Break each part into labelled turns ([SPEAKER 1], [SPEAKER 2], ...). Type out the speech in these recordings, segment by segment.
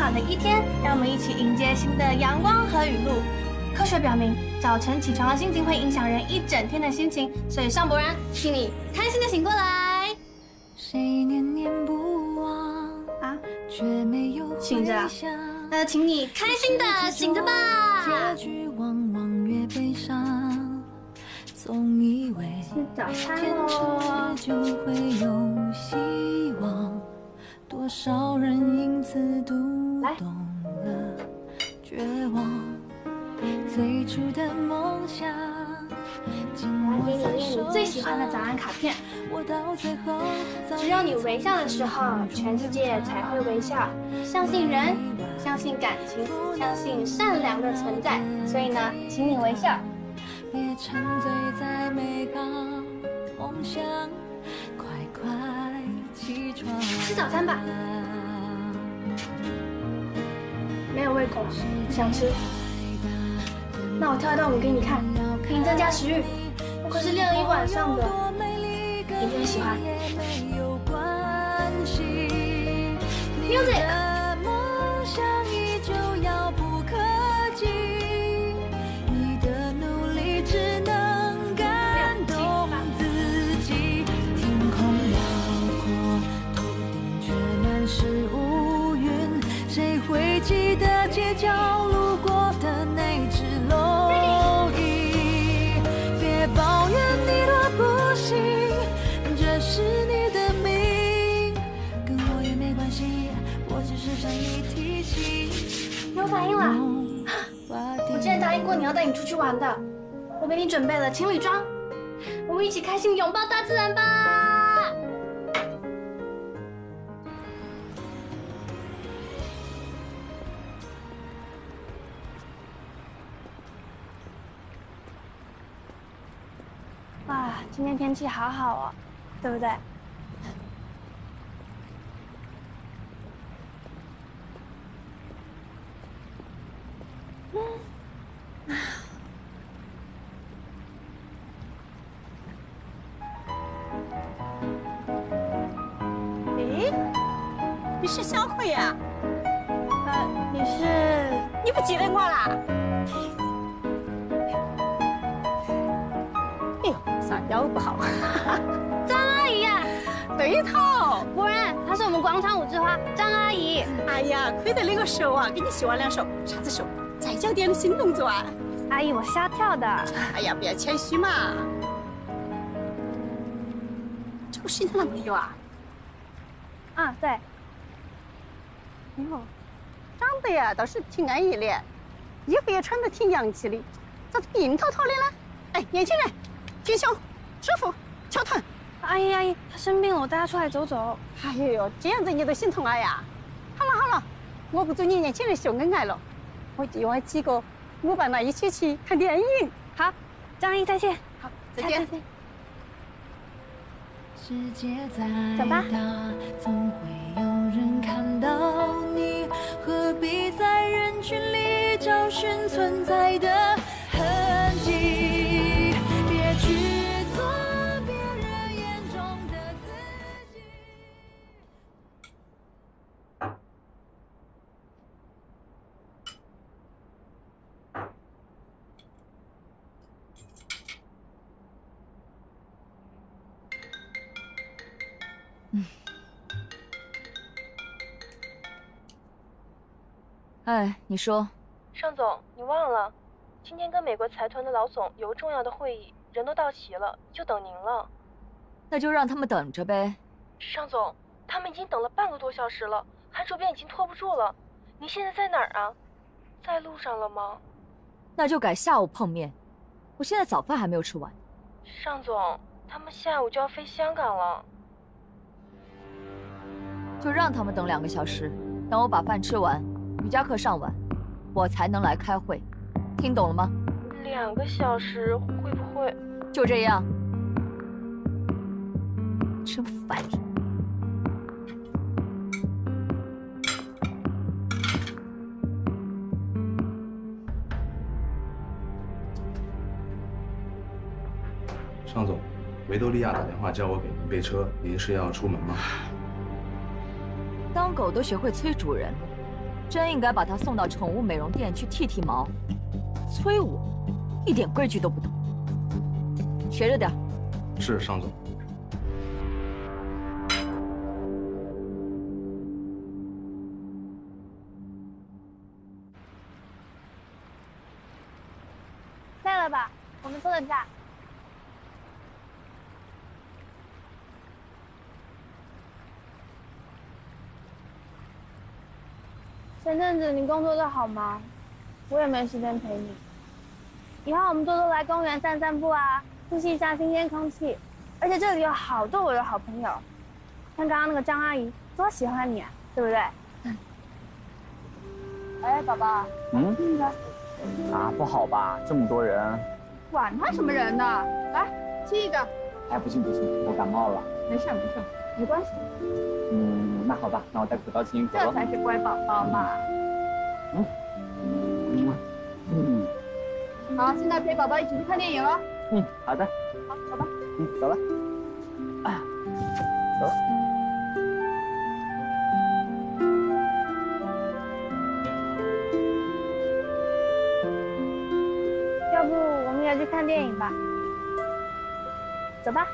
[SPEAKER 1] 好的一天，让我们一起迎接新的阳光和雨露。科学表明，早晨起床的心情会影响人一整天的心情，所以尚博然，请你开心的醒过来。
[SPEAKER 2] 谁念念不忘啊，却没有
[SPEAKER 1] 醒着，那就请你开心的醒着吧。
[SPEAKER 2] 结局往往越悲伤，总以为
[SPEAKER 1] 吃早餐
[SPEAKER 2] 坚
[SPEAKER 1] 喽，
[SPEAKER 2] 持就会有希望，多少人因此读懂了绝望。最初的梦想，
[SPEAKER 1] 我来给你念你最喜欢的早安卡片。只有你微笑的时候，全世界才会微笑。相信人，相信感情，相信善良的存在。所以呢，请你微笑。
[SPEAKER 2] 别沉醉在美好梦想，快快起床。
[SPEAKER 1] 吃早餐吧。没有胃口，不想吃。那我跳一段舞给你看，可以增加食欲。我可是练了一晚上的，你一定喜欢。Music。
[SPEAKER 2] 梦想依旧遥不可及，你的努力只能感动自己。天空辽阔，头顶却满是乌云，谁会记得街角路过的那只蝼蚁？别抱怨你的不幸，这是你的命，跟我也没关系，我只是向你提醒。
[SPEAKER 1] 有反应了，我之前答应过你要带你出去玩的，我给你准备了情侣装，我们一起开心拥抱大自然吧。哇，今天天气好好哦，对不对？
[SPEAKER 3] 咦，你是小慧呀？
[SPEAKER 1] 你是？
[SPEAKER 3] 你不记得我啦？哎呦，啥腰不好？
[SPEAKER 1] 张阿姨呀，
[SPEAKER 3] 对头。
[SPEAKER 1] 果然，她是我们广场舞之花张阿姨。
[SPEAKER 3] 哎呀，亏得那个手啊，给你绣完两手，啥子手？再教点新动作啊！
[SPEAKER 1] 阿姨，我瞎跳的。
[SPEAKER 3] 哎呀，不要谦虚嘛。这不是你的男朋友啊？
[SPEAKER 1] 啊，对。
[SPEAKER 3] 哟，长得呀倒是挺安逸的，衣服也穿得挺洋气的，咋子病滔滔的呢？哎，年轻人，挺胸，舒服，翘臀。
[SPEAKER 1] 阿姨，她生病了，我带她出来走走。
[SPEAKER 3] 哎呦，这样子你都心疼啊呀？好了，我不祝你年轻人秀恩爱了，我就约几个舞伴来一起去看电影。
[SPEAKER 1] 好，张阿姨再见。
[SPEAKER 3] 好，再见。
[SPEAKER 1] 走吧。
[SPEAKER 2] 总会有人看到你，何必在人群里找寻存在的痕迹？别去做别人眼中的自己。
[SPEAKER 4] 哎，你说，
[SPEAKER 5] 尚总，你忘了，今天跟美国财团的老总有个重要的会议，人都到齐了，就等您了。
[SPEAKER 4] 那就让他们等着呗。
[SPEAKER 5] 尚总，他们已经等了半个多小时了，韩主编已经拖不住了。您现在在哪儿啊？在路上了吗？
[SPEAKER 4] 那就改下午碰面。我现在早饭还没有吃完。
[SPEAKER 5] 尚总，他们下午就要飞香港了。
[SPEAKER 4] 就让他们等2个小时，等我把饭吃完，瑜伽课上完，我才能来开会。听懂了吗
[SPEAKER 5] ？2个小时会不会？
[SPEAKER 4] 就这样。真烦人。
[SPEAKER 6] 尚总，维多利亚打电话叫我给您备车，您是要出门吗？
[SPEAKER 4] 当狗都学会催主人了， 真应该把他送到宠物美容店去剃剃毛。催我，一点规矩都不懂。学着点。
[SPEAKER 6] 是，尚总。
[SPEAKER 1] 累了吧？我们坐等下。前阵子你工作都好忙，我也没时间陪你。以后我们多多来公园散散步啊，呼吸一下新鲜空气。而且这里有好多我的好朋友，像刚刚那个张阿姨，多喜欢你啊，对不对？哎，宝宝，那个
[SPEAKER 7] 啊，不好吧？这么多人，
[SPEAKER 3] 管他什么人呢？来，亲一个。
[SPEAKER 7] 哎，不行不行，我感冒了。
[SPEAKER 3] 没事没事，没关系。
[SPEAKER 7] 那好吧，那我戴口罩亲一口
[SPEAKER 3] 这才是乖宝宝嘛。好，现在陪宝宝一起去看电影了。
[SPEAKER 7] 好的。
[SPEAKER 3] 好，走吧。
[SPEAKER 7] 走了。啊，走了。
[SPEAKER 1] 要不我们也去看电影吧？走吧。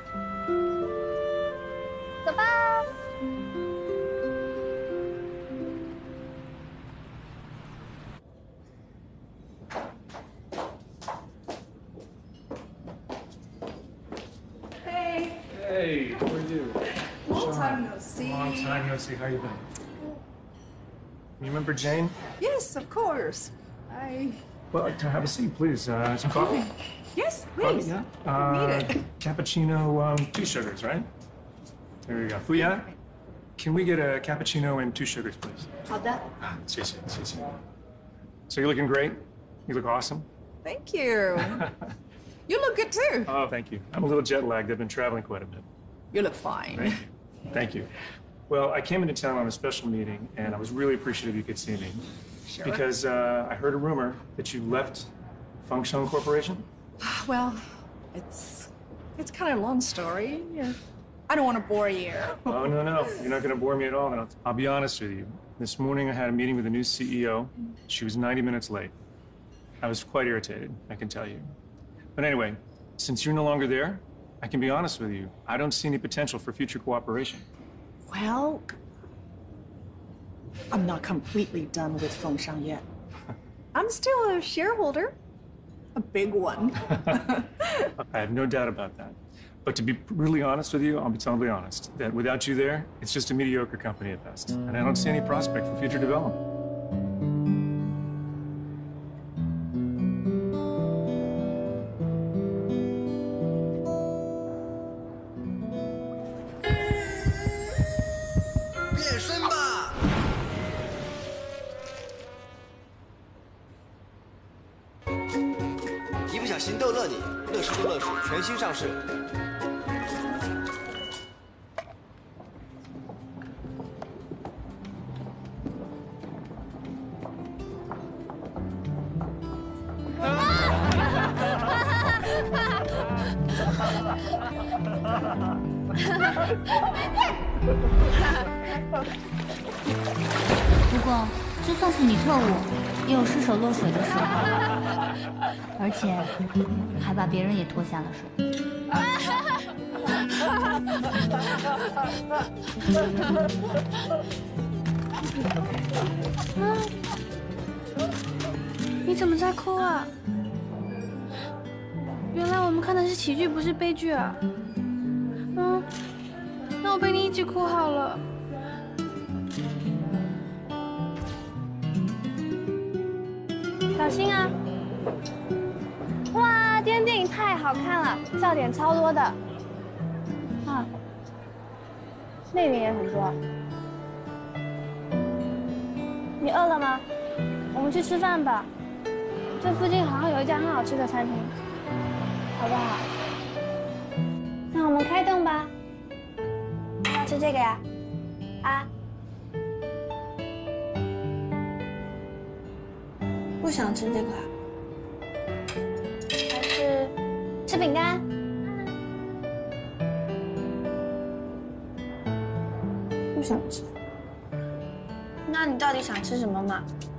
[SPEAKER 1] 走吧。
[SPEAKER 8] Hey, how are you?
[SPEAKER 9] Long time no see.
[SPEAKER 8] Long time no see. How you been? You remember Jane?
[SPEAKER 9] Yes, of course.
[SPEAKER 8] Well, have a seat, please. Some coffee?
[SPEAKER 9] Yes,
[SPEAKER 8] Coffee,
[SPEAKER 9] please.
[SPEAKER 8] yeah.
[SPEAKER 9] Need it.
[SPEAKER 8] Cappuccino, 2 sugars, right? There you go. Fuya, can we get a cappuccino and 2 sugars, please?
[SPEAKER 9] 好的。
[SPEAKER 8] 谢谢. So you're looking great. You look awesome.
[SPEAKER 9] Thank you. You look good too.
[SPEAKER 8] Oh, thank you. I'm a little jet lagged. I've been traveling quite a bit.
[SPEAKER 9] You look fine.
[SPEAKER 8] Thank you. Thank you. Well, I came into town on a special meeting, and I was really appreciative you could see me.
[SPEAKER 9] Sure.
[SPEAKER 8] Because I heard a rumor that you left Fengsheng Corporation.
[SPEAKER 9] Well, it's kind of a long story. Yeah. I don't want to bore you.
[SPEAKER 8] Oh, no. You're not going to bore me at all. And I'll be honest with you. This morning I had a meeting with the new CEO. She was 90 minutes late. I was quite irritated, I can tell you. But anyway, since you're no longer there, I can be honest with you. I don't see any potential for future cooperation.
[SPEAKER 9] Well, I'm not completely done with Fengshang yet. I'm still a shareholder. A big one.
[SPEAKER 8] I have no doubt about that. But to be really honest with you, I'll be totally honest, that without you there, it's just a mediocre company at best. And I don't see any prospect for future development.
[SPEAKER 10] "一不小心逗乐你，乐事多乐事全新上市。
[SPEAKER 11] 不过，就算是你特务，也有失手落水的时候，而且还把别人也拖下了水。
[SPEAKER 1] 你怎么在哭啊？原来我们看的是喜剧，不是悲剧啊。那我陪你一起哭好了。小心啊！哇，今天电影太好看了，笑点超多的。啊，那边也很多。你饿了吗？我们去吃饭吧。这附近好像有一家很好吃的餐厅，好不好？那我们开动吧。要吃这个呀？啊？不想吃这个啊？还是吃饼干？不想吃。 那你到底想吃什么嘛？